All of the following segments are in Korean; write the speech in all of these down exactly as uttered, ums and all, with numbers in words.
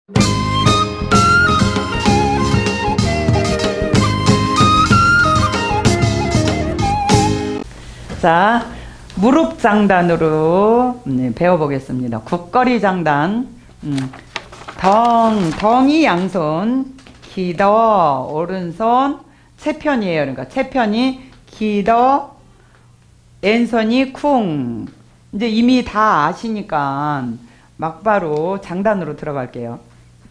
자, 무릎 장단으로 네, 배워보겠습니다. 국거리 장단. 음, 덩, 덩이 양손, 기더, 오른손, 채편이에요. 그러니까 채편이 기더, 왼손이 쿵. 이제 이미 다 아시니까 막바로 장단으로 들어갈게요.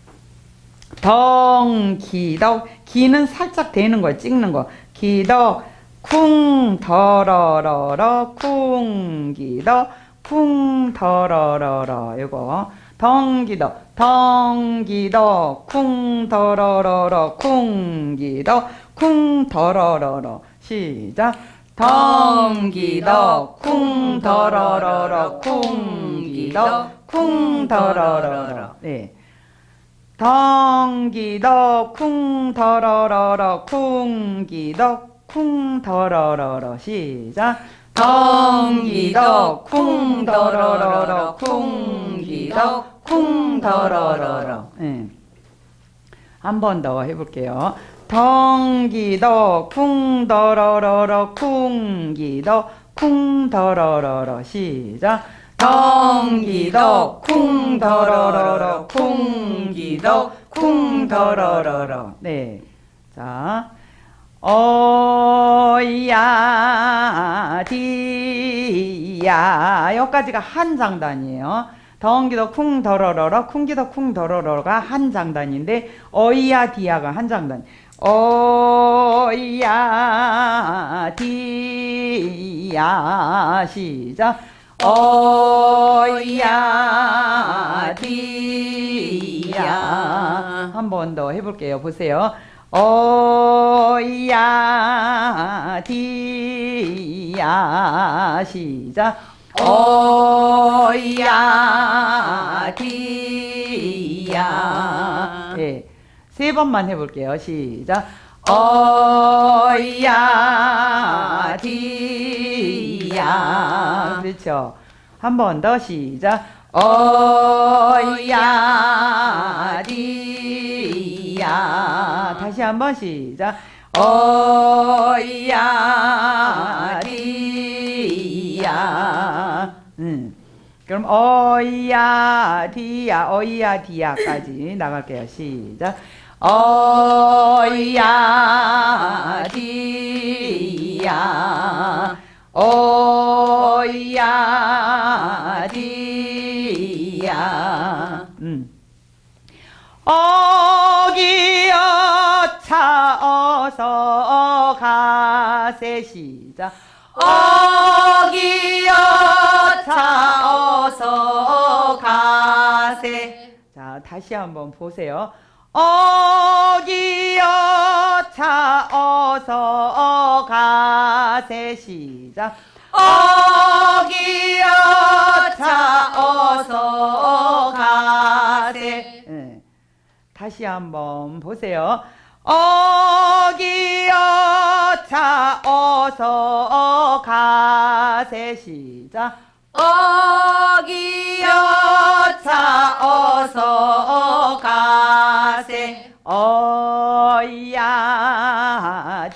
덩, 기더, 기는 살짝 대는 거예요. 찍는 거. 기더, 쿵, 더러러러, 쿵, 기더, 쿵, 더러러러. 이거. 덩기더, 덩기더, 쿵, 더러러러, 쿵, 기더, 쿵, 더러러러. 시작. 덩기더, 쿵, 더러러러, 쿵, 기더, 쿵, 더러러러. 네. 덩기더, 쿵, 더러러러, 쿵, 기더, 쿵, 더러러러. 시작. 덩기더, 쿵, 더러러러, 쿵, 기더, 쿵, 더러러러. 네. 한 번 더 해볼게요. 덩기더, 쿵, 더러러러, 쿵, 기더, 쿵, 더러러러. 시작. 덩기더, 쿵, 더러러러, 쿵, 기더, 쿵, 더러러러. 네. 자. 어야 디야 여기까지가 한 장단이에요. 덩기더 쿵 더러러러 쿵기더 쿵 더러러가 한 장단인데 어이야 디야가 한 장단. 어이야 디야 시작. 어이야 디야 한 번 더 해볼게요. 보세요. 어야 디야 시작. 어야 디야. 네, 세 번만 해볼게요. 시작. 어야 디야. 그렇죠. 한 번 더 시작. 어야 디야. 다시 한번 시작. 어야 디야. 음. 그럼 어야 디야 어야 디야까지 나갈게요. 시작. 어야 디야 어야 디야. 음. 어기여차 어서 가세. 시작. 어기여차 어서 가세. 자, 다시 한번 보세요. 어기여차 어서 가세. 시작. 어기여차 어서 가세. 네. 다시 한번 보세요. 어기여차 어서 가세. 시작. 어기여차 어서 가세. 어야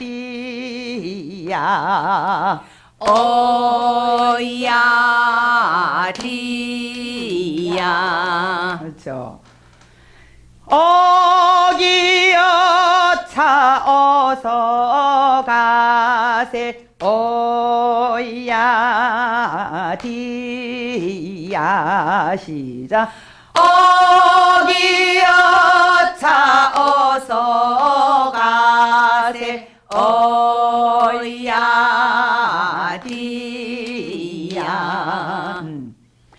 디야 어야 디야. 그렇죠. 어기여차 어서 가세. 어야 디야 시작. 어기여차 어서 가세. 어야 디야. 음.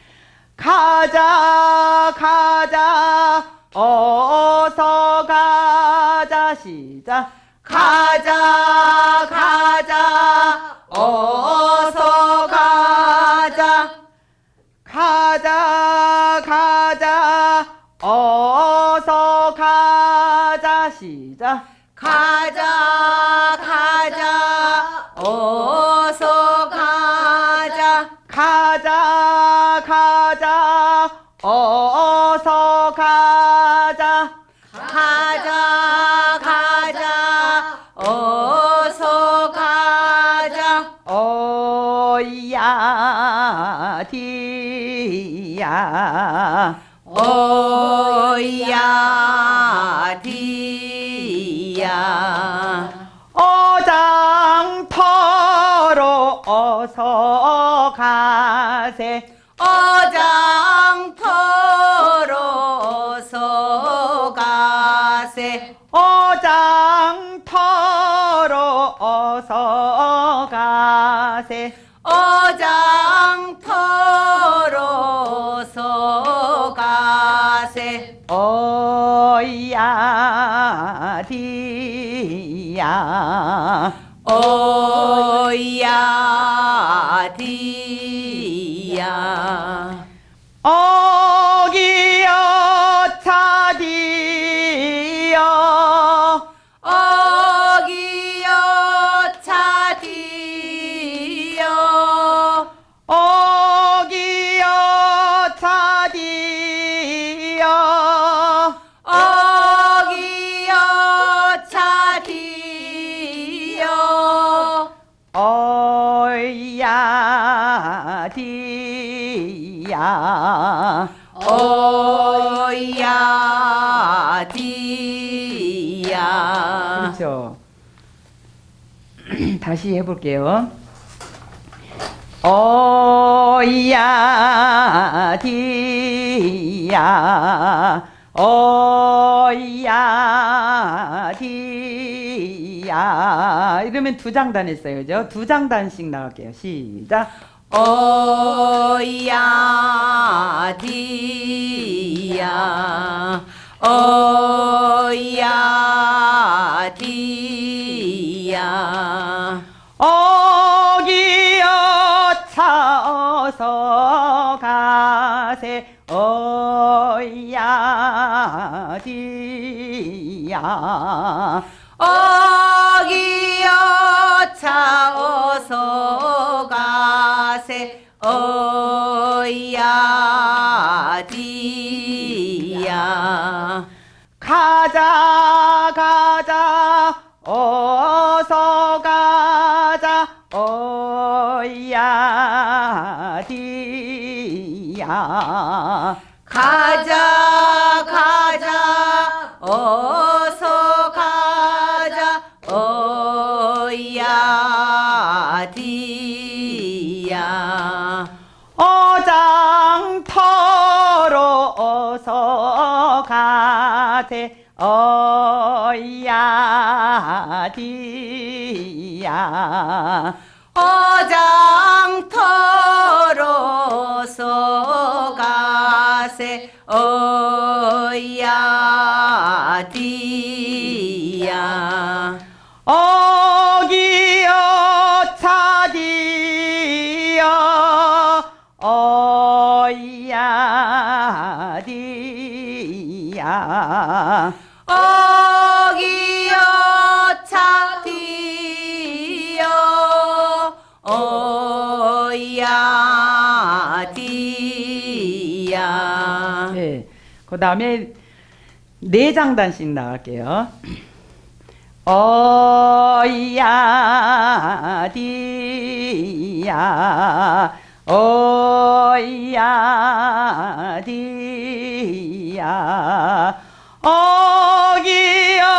가자 가자 어서 가자. 시작. 가자 가자 어서 가자. 가자 가자 어서 가자. 시작. 가자 가자 어서 가자. 가자 가자 어서 가자. 가자 가자 어서 가자 어이야 디야 어이야 디야 어장터로 어서 가세 어장터로 어서 가세 어장터로 어서 가세 어장터로 어서 가세 어이야 디야 어이야 디야 어기여 차디여 어기여 차디여 어기여 차디여 어기여 차디여 어이야 디야 어이야 디야 그렇죠. 다시 해볼게요. 어이야 디야 어이야 디야 이러면 두 장단 했어요. 그죠? 두 장단씩 나갈게요. 시작. 어이야 디야 어이야 디야 어기여 차어서 가세 어이야 디야 어기여 차어서 가세 어이야 디야 가자 가자 어서 가자 어이야 디야 가자 가자 어서 가자 어이야 디야 어장터로 어서 가세 어이야 디야 어장터로 어서 가세 어이야 디야 어기여 차디여 어이야 디야 어기여 차디여 어이야 디야 네, 그 다음에 네 장단씩 나갈게요. 어이야 디야 어이야 디야 어기여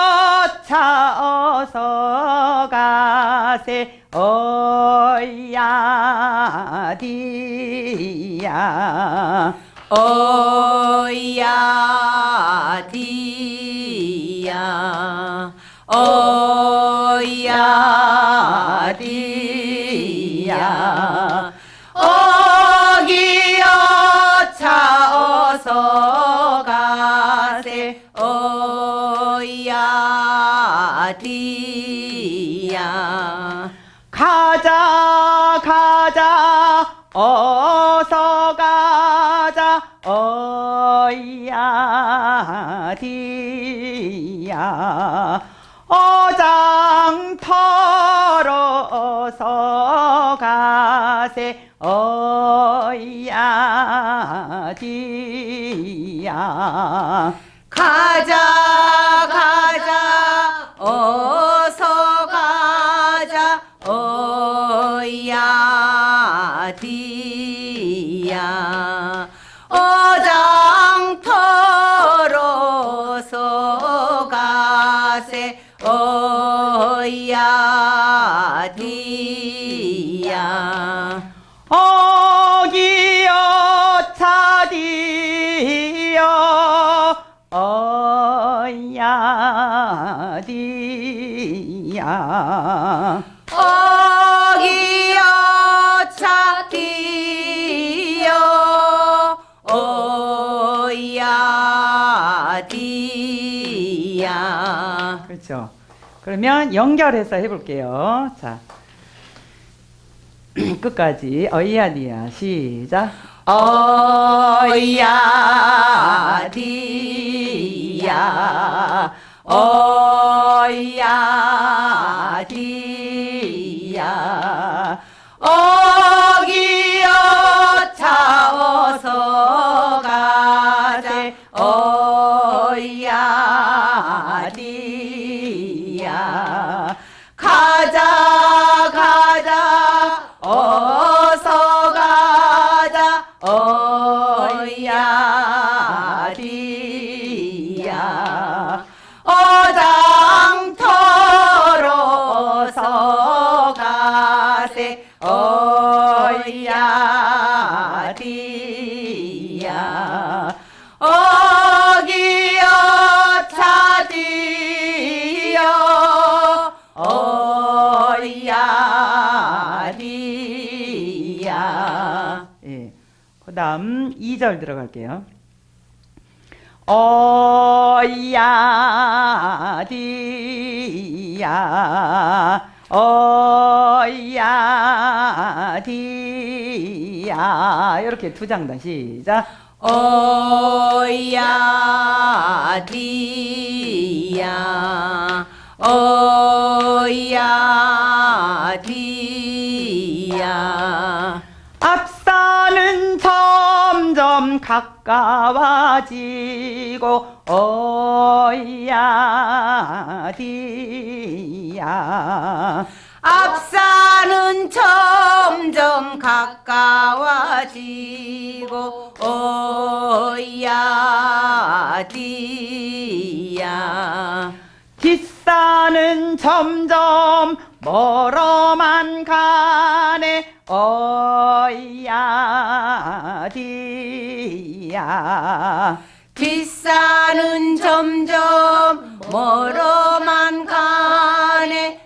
차어서 가세 어이야 디야 어이야 디야 어이야 디야 어기여 차어서 가세 어이야 디야 가자 가자 어서 가자 어이야 디야 어장터로 어서 가세 어이야 디야 가자 어야디야 어장터로서 가세 어야디야 어기여 차디여 어야디야 어기여 차디여 어야디야 그렇죠. 그러면 연결해서 해볼게요. 자, 끝까지 어이야디야 시작. 어야디야 어야디야 어기여 차어서 가세 어야디야 가자 가자 어서 가자 어야디야 어장터로서 가세 어야디야 어기여 차디여 어야디야 예. 그 다음 이 절 들어갈게요. 어야디야 어야디야 이렇게 두 장단 시작. 어야디야 어야디야 앞산은 점점 가까워지고 어야디야 앞산은 점점 가까워지고 어야디야 뒷산은 점점 멀어만 가네 어야디야 뒷산은 점점 멀어만 가네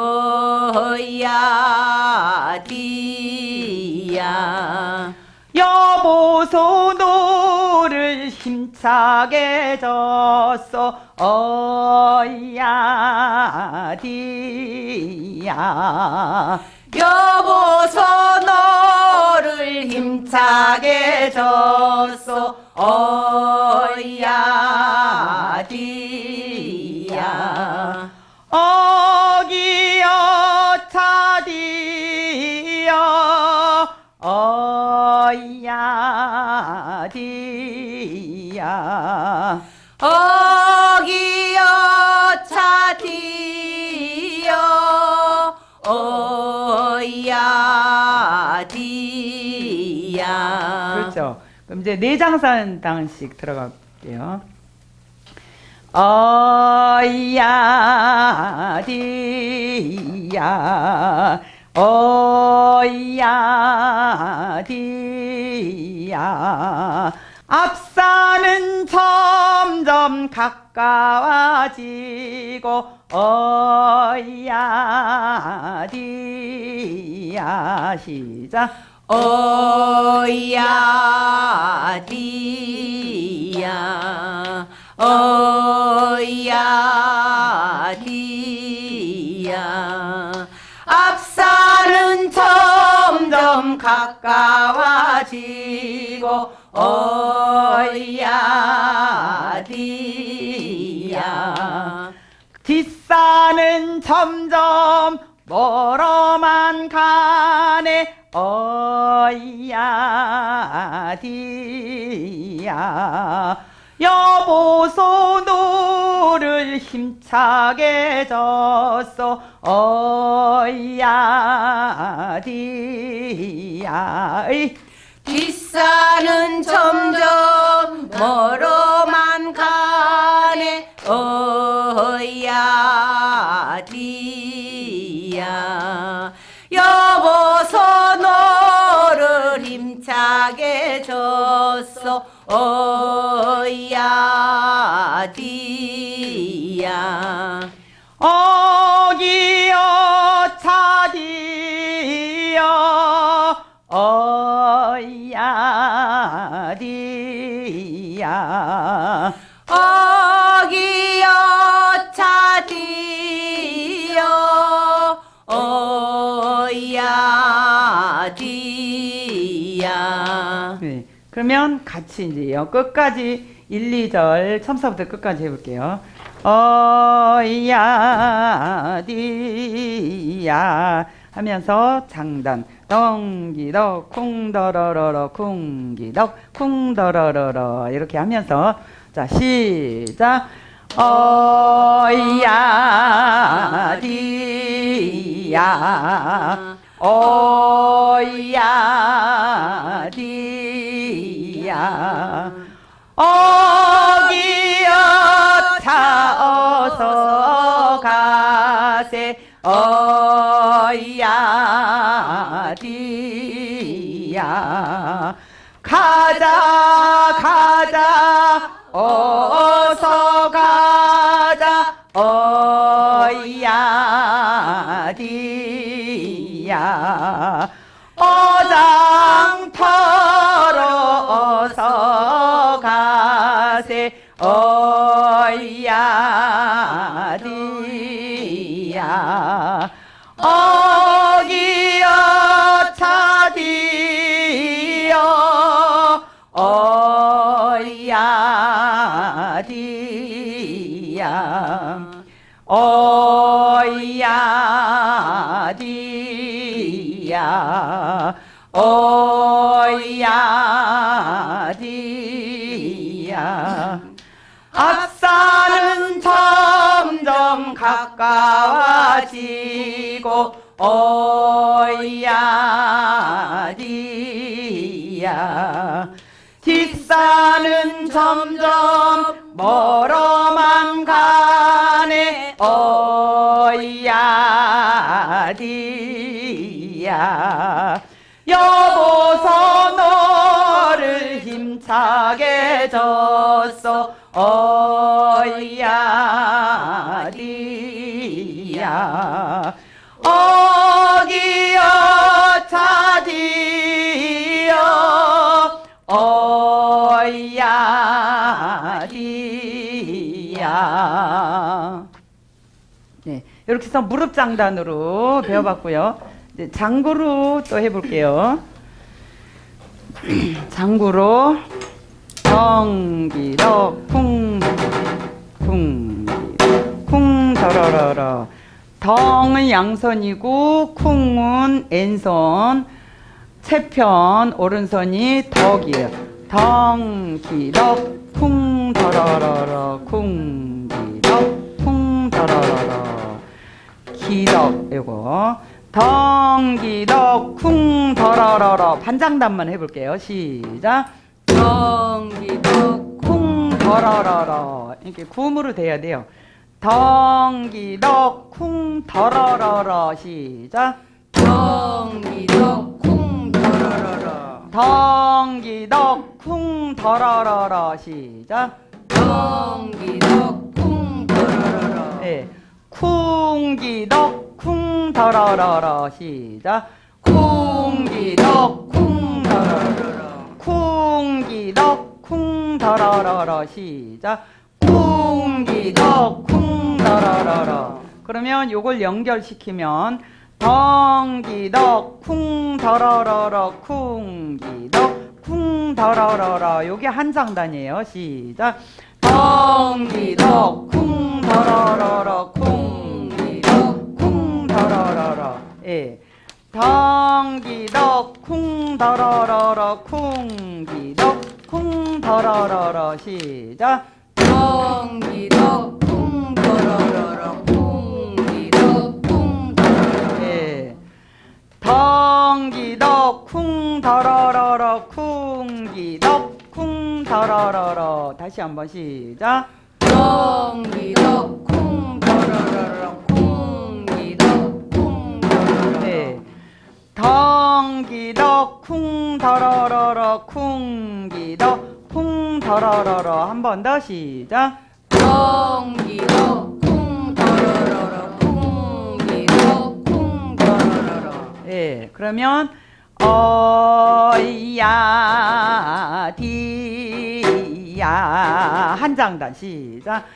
어야디야 여보소 노를 힘차게 졌어 어야디야 여보소 너를 힘차게 줬소 어야디야 어기여 차디여 어야디야 어기여 차디여 어야디야 그렇죠. 그럼 이제 네 장단씩 들어갈게요. 어야디야 어야디야 앞산은 점점 가까워지고 어야디야 시작. 어야디야 어야디야 앞산은 점점 가까워지고 어야디야 뒷산은 점점 멀어만 가네 어야디야 여보소 노를 힘차게 졌어 어야디야 뒷산 앞산은 점점 멀어만 가네 어야디야 여보서 너를 힘차게 줬어 어야디야 어기여 차디여 어야디야 어기여 차디여 어야디야 네, 그러면 같이 이제요 끝까지 일, 이 절 처음부터 끝까지 해볼게요. 어야디야 하면서 장단 덩기덕 쿵더러러러 쿵기덕 쿵더러러러 이렇게 하면서 자 시작 어야디야 어야디야 어기여 차어서 가세 어야디야 가자 가자 어서 가자 어야디야 어장터로 어서 가세 어야디야 어기여 차디여 어야디야 어야디야 어야디야 앞산은 점점 가까워지고 어야디야 뒷산은 점점 멀어만 가네 어야디야 여보서 너를 힘차게 줬어 어야디야 어기여 차디여 어야디야 네, 이렇게 해서 무릎 장단으로 배워봤고요. 이제 장구로 또 해볼게요. 장구로 덩기덕 쿵 쿵기덕 쿵 더러러러 덩은 양선이고 쿵은 N선 채편 오른선이 덕이에요. 덩기덕 쿵 더러러러 쿵기덕 쿵 더러러러 기덕 이거 덩기덕 쿵 더러러러 반장단만 해볼게요. 시작 덩기덕 쿵 더러러러 이렇게 구음으로 돼야 돼요. 덩기덕 쿵 더러러러 시작 덩기덕 쿵 더러러러 덩기덕 쿵 더러러러 시작 덩기덕 쿵 더러러러 네. 쿵기덕 쿵 더러러러 시작 쿵기덕 쿵 더러러러 쿵기덕 쿵 더러러러 시작 쿵기덕 쿵 더러러러 그러면 요걸 연결시키면 덩기덕 쿵 더러러러 쿵기덕 쿵 더러러러 요게 한 장단이에요. 시작 덩기덕 쿵 더러러러 쿵기덕 쿵 더러러러 예. 덩기덕 쿵 더러러러 쿵기덕 쿵 더러러러 시작 덩기덕 쿵 더러러러 쿵기덕 쿵 더러러러 예. 덩기덕 쿵 더러러러 쿵 더러러러러. 다시 한번 시작. 경기도 쿵 더러러러 쿵기도 쿵 더러러러. 네. 덩기덕 쿵 더러러러 쿵기덕 쿵 더러러러. 한 번 더 시작. 경기도 쿵 더러러러 쿵기도 쿵 더러러러. 예, 그러면 어야 디야 한 장단 시작.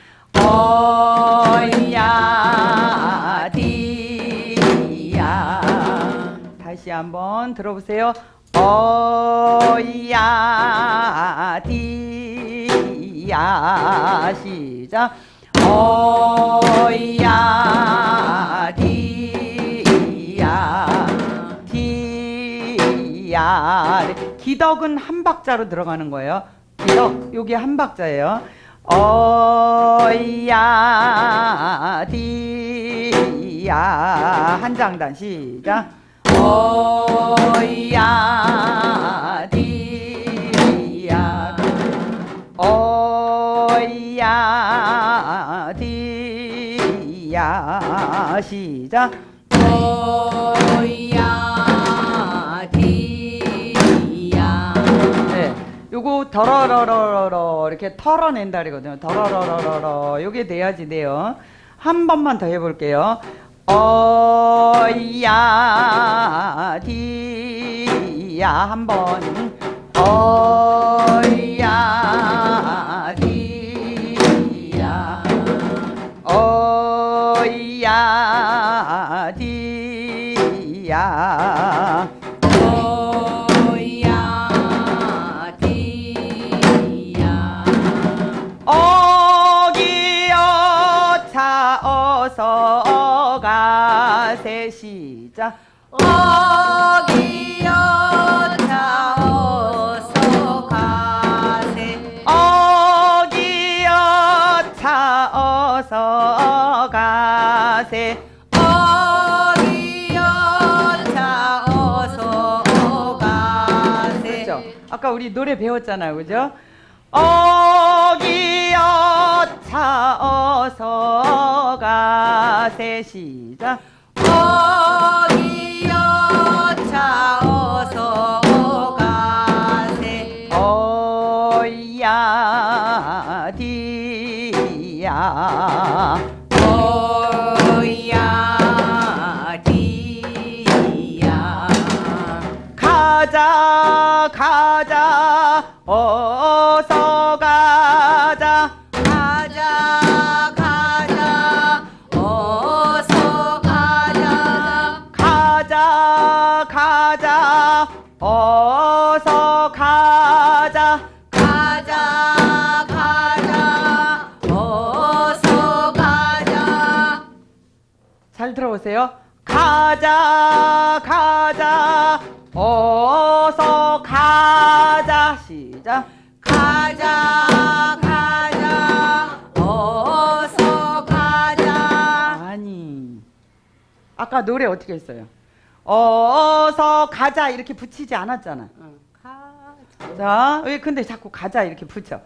어야 디야. 다시 한번 들어보세요. 어야 디야 시작. 어야 디야 디야. 기덕은 한 박자로 들어가는 거예요. 기덕 여기 한 박자예요. 어야 디야 한 장단 시작. 어야 디야 어야 디야 시작. 어야 디야. 네, 요거 더러러러러 이렇게 털어낸다리거든요. 더러러러러 요게 돼야지 돼요. 한 번만 더 해볼게요. 어야 디야 한 번. 어야 디야 어야 디야 어야 디야. 어기여차 어서 가세 시작. 어기여차 어서 가세. 어기여차 어서 가세. 어기여차 어서 가세. 그죠? 아까 우리 노래 배웠잖아요, 그죠? 어기여차 어서 가세 시작. 어기여차 어서 가세. 어야 디야 어야 디야. 가자 가자 어서 가자. 가자 가자 어서 가자. 가자 가자 어서 가자. 가자 가자 어서 가자. 잘 들어보세요. 가자 가자 어서 가자 시작. 가자 가자 어서 가자. 아니 아까 노래 어떻게 했어요? 어서 가자 이렇게 붙이지 않았잖아. 가자. 자, 왜 근데 자꾸 가자 이렇게 붙여?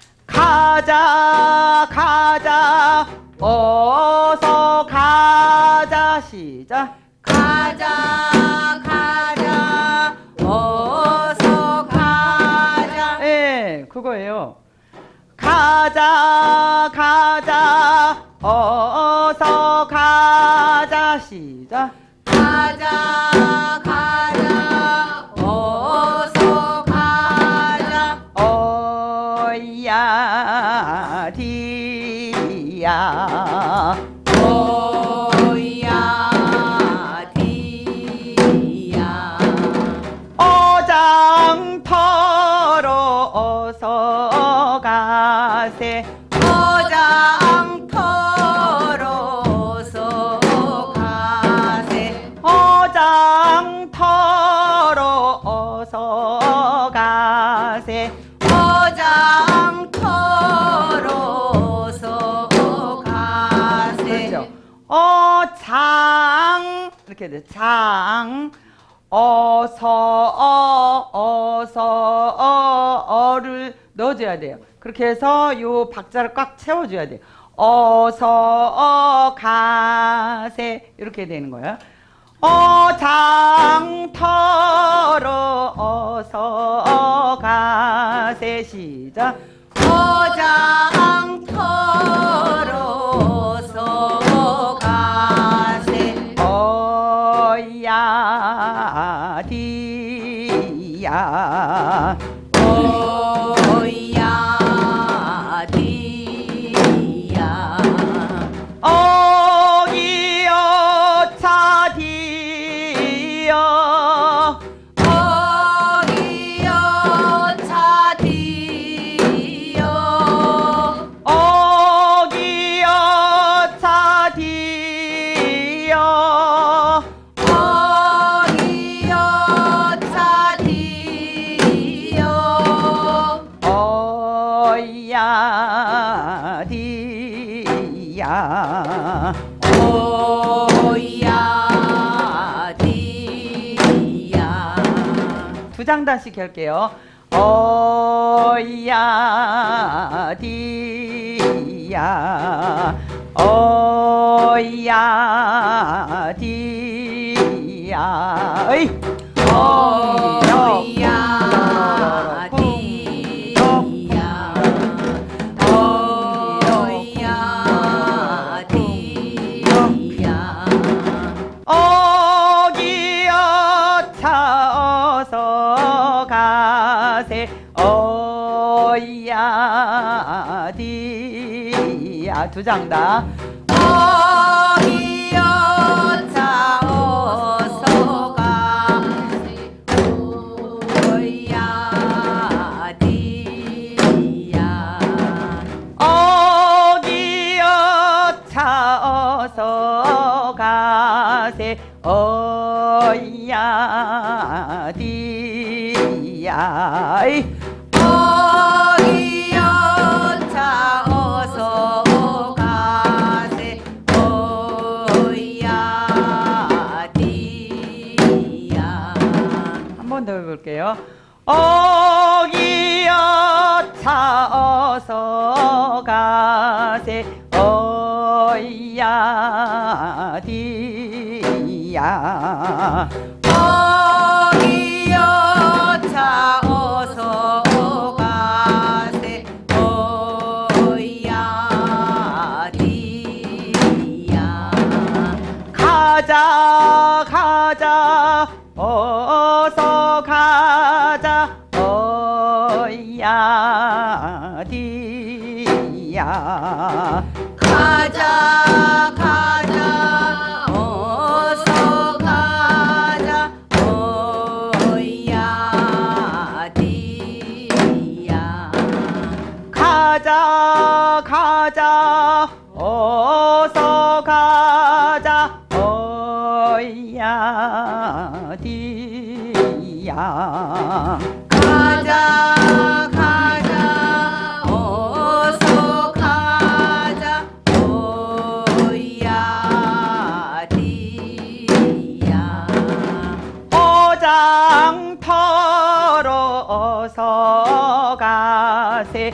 가자 가자 어서 가자 시작. 가자 가자 어서 가자. 예, 그거예요. 가자 가자 어서 가자 시작. 가자 가자 어서 가자. 어야 디야 어야 디야. 어장터로 어서 가세. 어장터로 어서 가세. 어장터로 어서 가세. 어장터로 어서 가세. 그렇죠. 어장 이렇게 돼. 장 어서 어 어서 어 어를 넣어줘야 채워줘야 돼요. 그렇게 해서 요 박자를 꽉 채워줘야 돼요. 어서 가세 이렇게 되는 거예요. 어장터로 어서 가세 시작. 어장터로 어서 가세 어야 디야 어야 디야 어기여 차디여 어기여 차디여 어기여 차디여 어기여 차디여 어야 디야 어야 디야 두 장단씩 할게요. 어야 디야 어야 디야 어이 어야 디야 어야 디야 어기여 차어서 가세 어야 디야 두 장 다. 어기여 차어서 가세 어야 디야 어기여 차어서 가세 어야 디야 이. 어기여 차어서 가세 어야 디야 한 번 더 해볼게요. 어기여 차어서 가세 어야 디야 어기여 차어서 가세 어야 디야 가자 가자 어서 가자 어야 디야 가자 가자 어서 가자 어야 디야 가자 가자 어서 가자 어야 디야 가자 가자 어서 가자 어야 디야 어장터로 어서 가세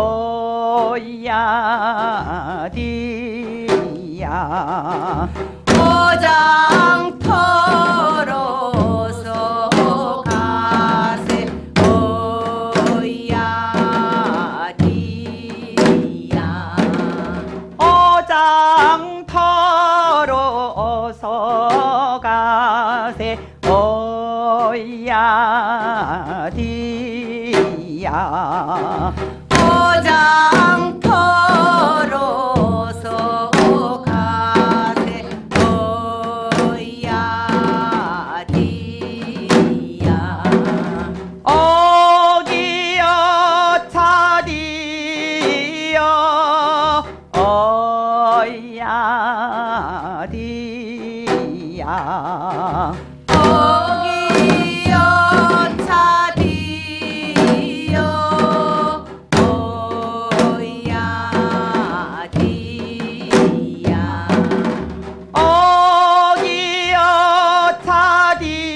어야 디야 어장터로 어서 가세 어야 디야 어장터로 어서 가세 어야 디야 어장터로 어서 가세 어야 디야 어기여 차디여 어야 디야 어기여 차디여 어야 디야 어기여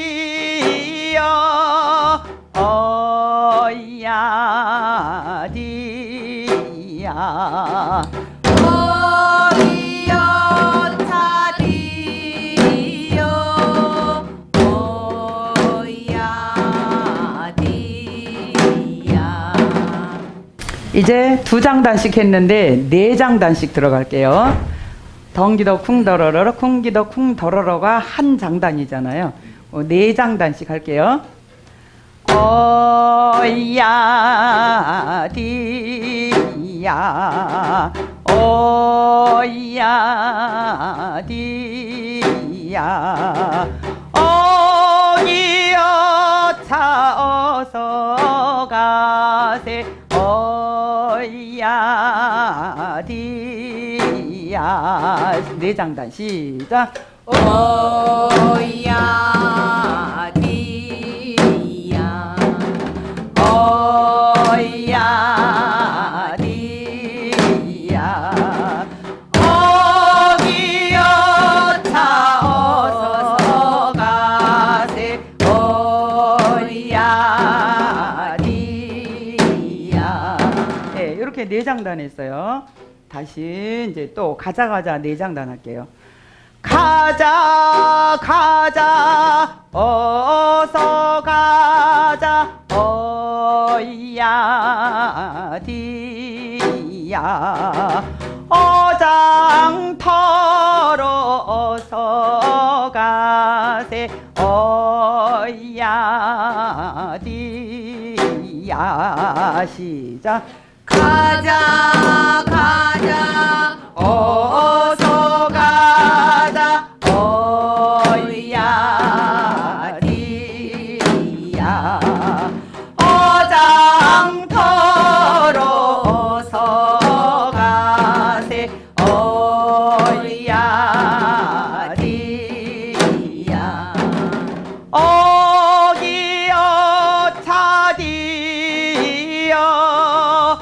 차디여 어야 디 어이여 차디여 어야 디야. 이제 두 장단씩 했는데 네 장단씩 들어갈게요. 덩기더 쿵더러러 쿵기더 쿵더러러가 한 장단이잖아요. 어, 네 장단씩 할게요. 어야 디야 어야 디야 어기여 차 어서 가세 어야 디야. 네 장단 시작. 어야 디야 어야 디야 어기여 차 어서 가세 어야 디야. 네, 이렇게 네 장단 했어요. 다시 이제 또 가자 가자 네 장단 할게요. 가자 가자 어서 가자 어야 디야 어장터로 어서 가세 어야 디야. 시작. 가자 가자 어서 가자 어야 디야 어장터로 어서 가세 어야 디야 어기여 차디여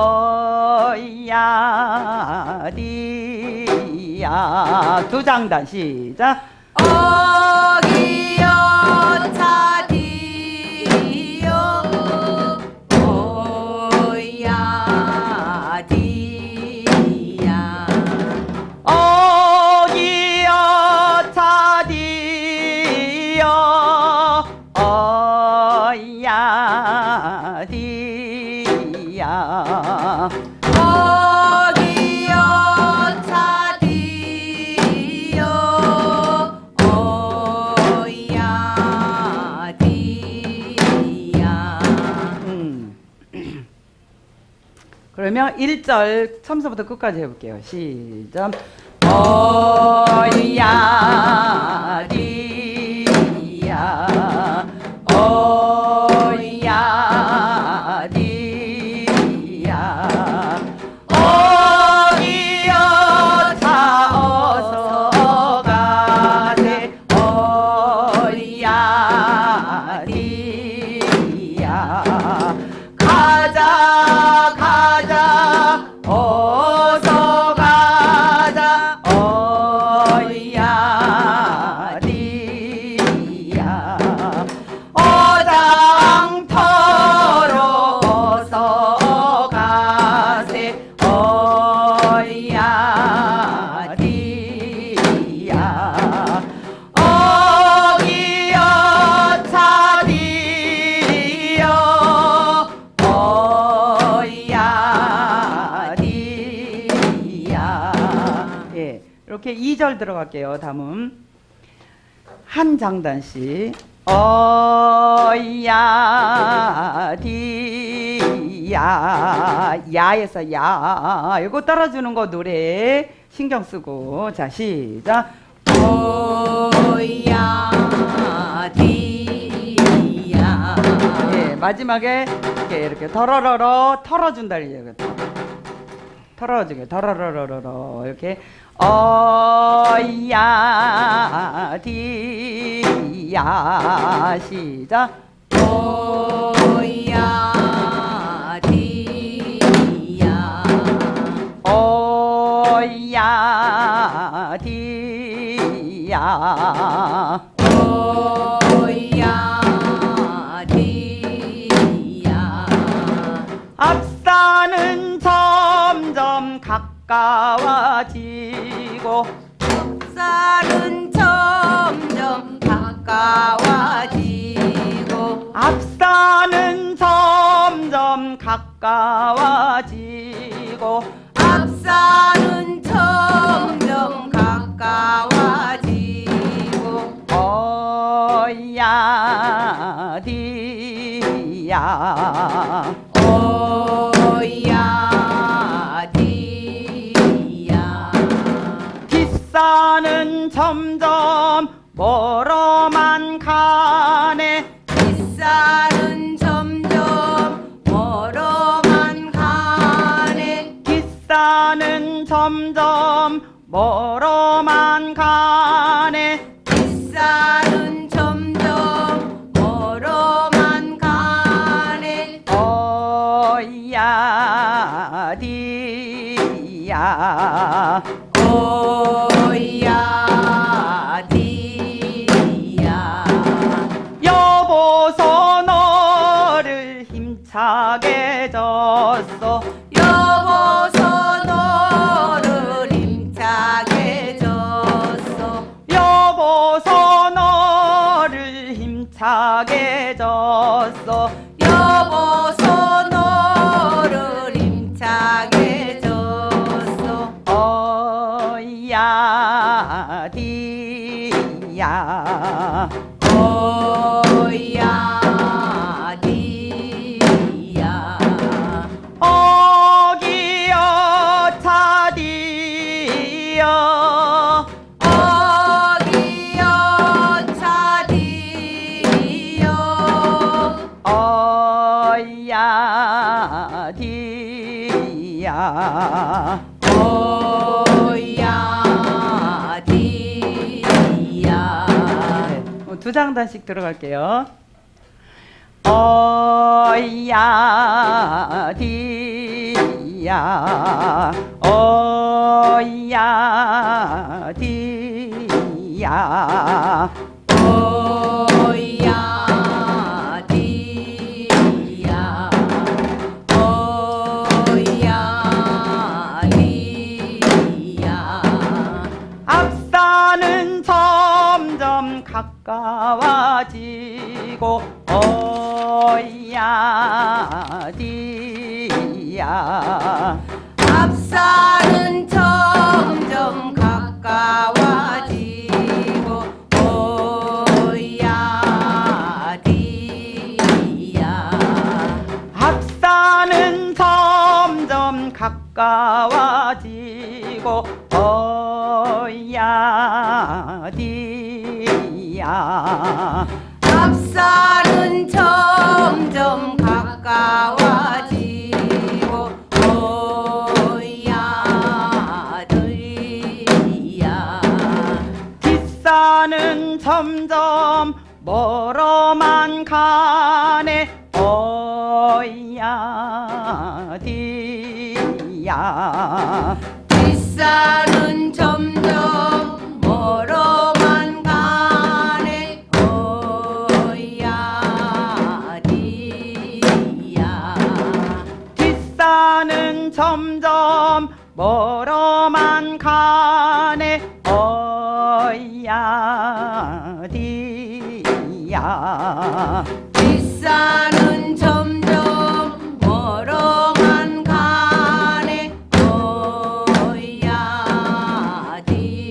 어야 디야. 두 장단 시작. 어기여 차디여 어야 디야 어기여 차디여 어야 디야 어기여 차디여 어야 디야. 음. 그러면 일 절 처음부터 끝까지 해볼게요. 시작. 어야 디야 어야 디야 어기여 차 어서 가세 어야 디야 가자 가자 어서 가자 어야 디야 어장터로 어서 가세 어야 디야 어기여 차디여 어야 디야. 예, 이렇게 이 절 들어갈게요. 다음 한 장단씩 어야 디야 야에서 야 이거 따라주는 거 노래 신경 쓰고. 자 시작. 어야 디야 예, 마지막에 이렇게 이렇게 더러러러 털어준다 이렇게 털어주게 더러러러러 이렇게 어야 디야. 시작. 어야 디야 어야 디야 어야 디야 앞산은 점점 각 가까워지고 쌀은 점점 가까워지고 앞산은 점점 가까워지고 앞산은 점점 가까워지고 어야 디야 어야 디야 뒷산은 점점 멀어만 가네 뒷산은 점점 멀어만 가네 뒷산은 점점 멀어만 가네 뒷산은 점점 멀어만 가네 어야 디야 어야 디야 여보서 너를 힘차게 졌어 여보서 너를 힘차게 졌어 여보서 너를 힘차게 졌어 여보서 너를 힘차게 졌어 어야 디야 어야 디야 어기여 차디여 어기여 차디여 어야 디야 어야 디야 두 장단씩 들어갈게요. 어야 디야 어야 디야 어야 디야 어야 디야 앞산은 점점 가까워지고 어야 디야 앞산은 점점 가까워지고 어야 디야 앞산은 점점 가까워지고 어야 디야 앞산은 점점 가까워지고 어야 디야 뒷산은 점점 멀어만 가네 어야 디야 뒷산은 점점 멀어만 가네 어야 디야 뒷산은 점점 멀어만 가네 어야 디야 뒷산은 점점 멀어만 가네 어야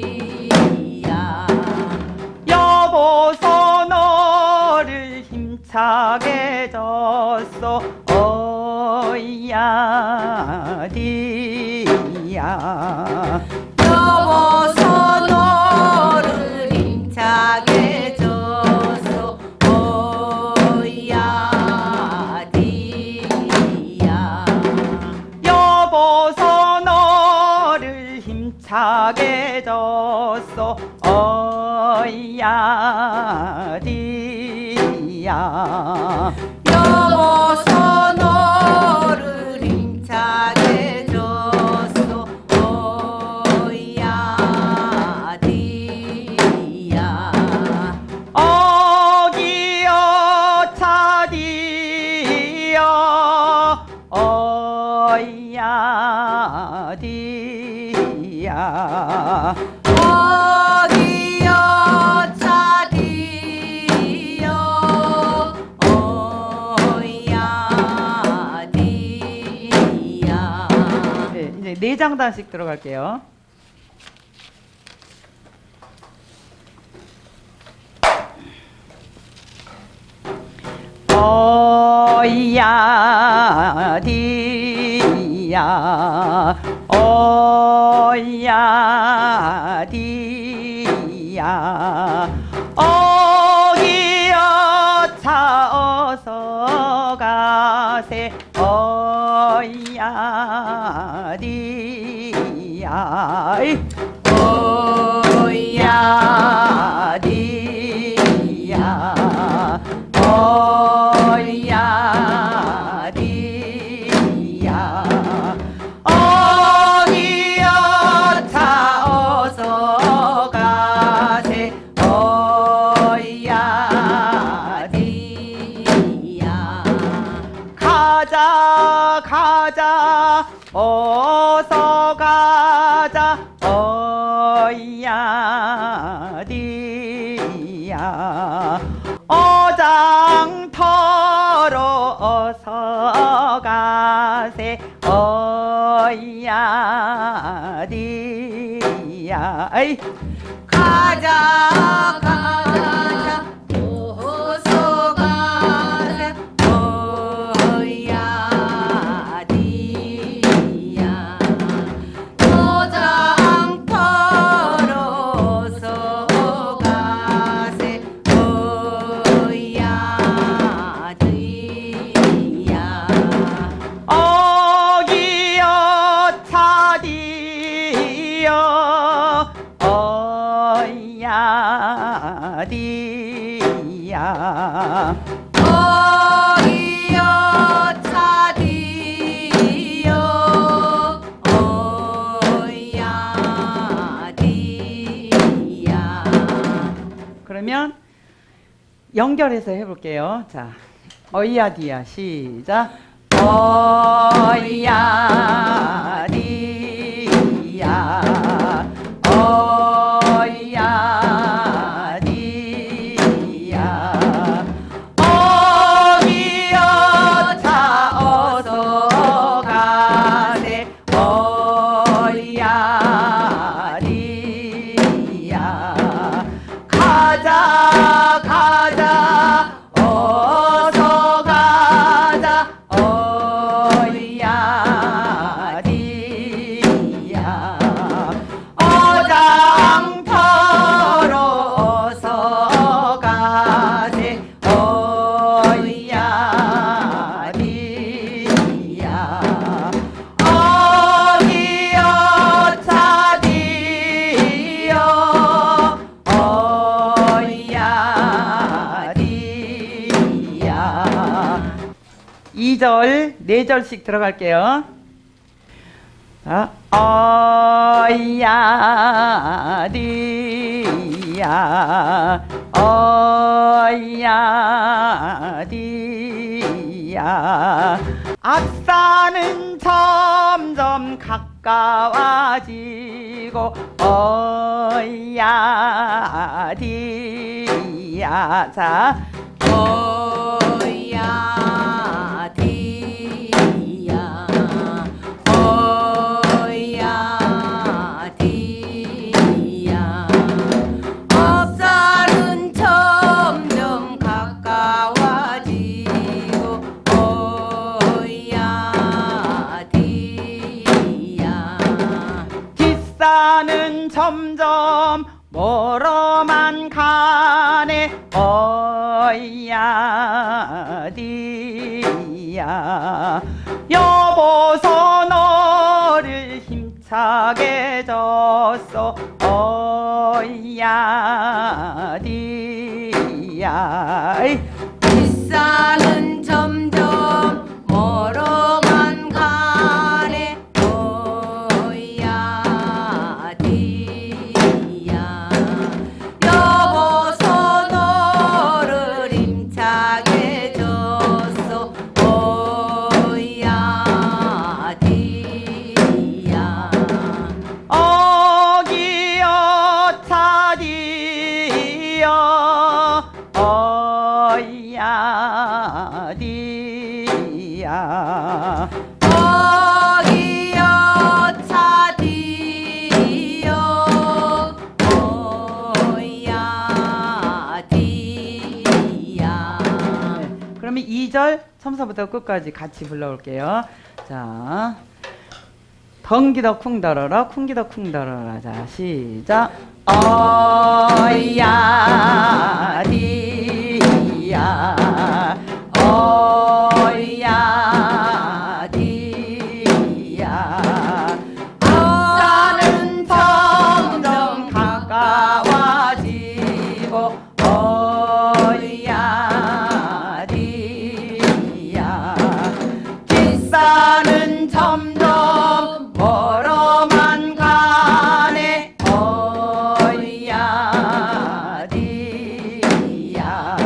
디야 여보서 너를 힘차게 졌어 어야 디야 여보서 너를 힘차게 졌어 어야 디야 여보서 너를 힘차게 졌어 어야 디야 여보서 너를 힘차게 졌어 어야 디야 어기여 차디여 어야 디 어이야 어기여 차디여 어야 디야. 네, 이제 네 장단씩 들어갈게요. 어이야 디야 어이야 디야 어기여 차 어서 가세 어이야 디야 어이야 디야 어이야 디야 어기여 차 어서 가세 어이야 디야 가자 가자 어서 가자 어이야 디야 어장터로 어서 가세 어이야 디야 아이 가자 가자 어서 가세 어야 디야 어장터로 어서 가세 어야 디야 어기여 차디여 어이야 디야 어이여 차디여 어야 디야. 그러면 연결해서 해볼게요. 자, 어이야 디야 시작. 어이야 디야 어이야 디야 어기여 차 어서 가세 어이야 디야 가자 가자 어서 가자 어이야 디야 어장터로 어서 가세 어이야 디야 어기여 차디여 어이야 디야 이 절, 네 절씩 들어갈게요. 자, 어이야 디야 어이야 디야 앞산은 점점 가까워지고 어이야 디야 자 어야 디야 어야 디야 앞산은 점점 가까워지고 어야 디야 뒷산은 점점 멀어만 가네 어이야 디야 여보서 너를 힘차게 줬어 어이야 디야 뒷산은 점점 멀어만 가네 어야 디야 여보서 너를 힘차게 줬어 어야 디야 어 이 절 처음서부터 끝까지 같이 불러올게요. 자, 덩기더 쿵더러러 쿵기더 쿵더러러. 자, 시작. 어야 디야 어야 디야 산은 점점 가까워지고 어야 디야 뒷산은 점점 멀어만 가네 어야 디야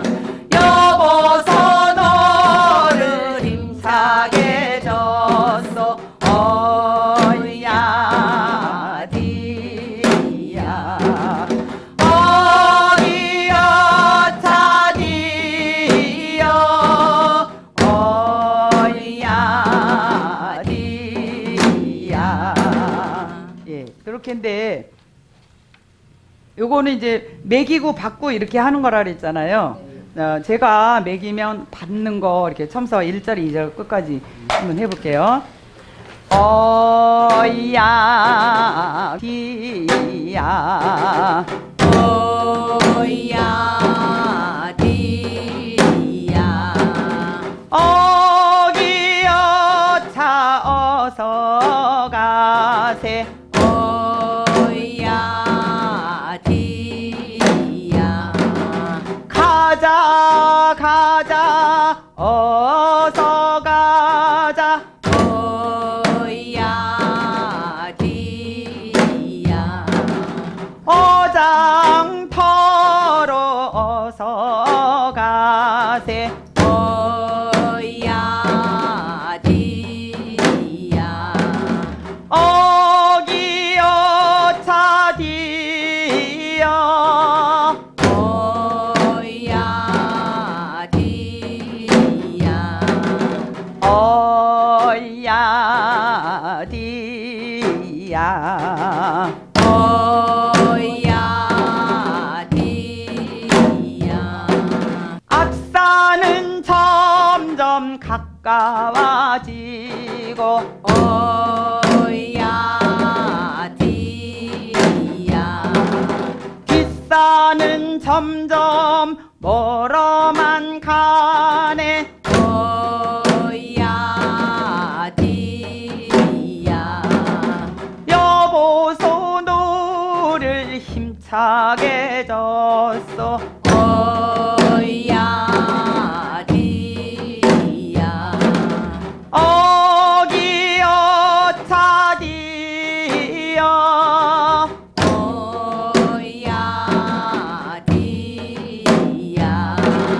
여보서 너를 힘차게 줬어 어야 디야 어디여 차디여 어야 디야. 예, 그렇게인데 요거는 이제 매기고 받고 이렇게 하는 거라 그랬잖아요. 어, 제가 매기면 받는 거 이렇게 처음서 일 절 이 절 끝까지 한번 해볼게요. 어야 디야 어야 디야 어기여 차 어서 가세 어야 디야 가자 가자 어서 가자 어야 디야 어장터로 어서 가세 어야 디야 어기여 차디여 어야 디야 어야 디야 어야 디야 앞산은 점점 가까워지고 어야 디야 뒷산은 점점 멀어만 가네 어야 디야 여보소 너를 힘차게 줬어 어야 디야 어기여 차디여 어야 디야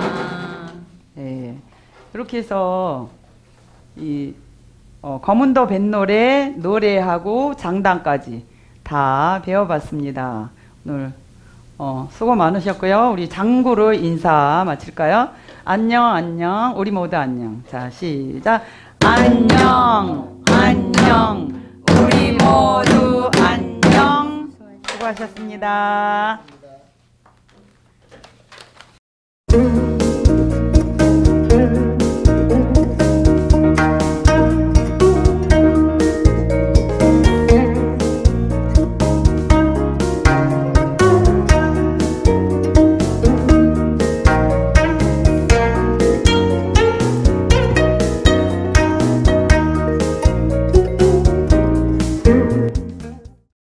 예, 이렇게 해서 이 어, 검은도 뱃노래 노래하고 장단까지 다 배워봤습니다. 오늘 어, 수고 많으셨고요. 우리 장구로 인사 마칠까요? 안녕 안녕 우리 모두 안녕. 자 시작. 안녕 안녕 우리 모두 안녕. 수고하셨습니다.